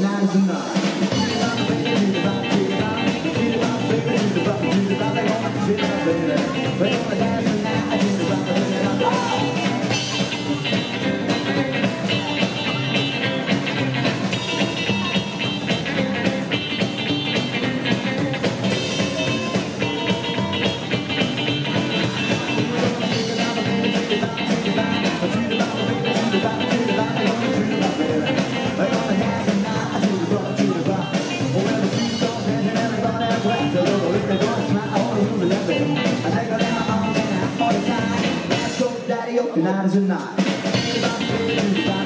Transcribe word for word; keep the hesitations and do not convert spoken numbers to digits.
tonight is the night. We're gonna dance tonight, do the rock, do the rock. Tonight is the night.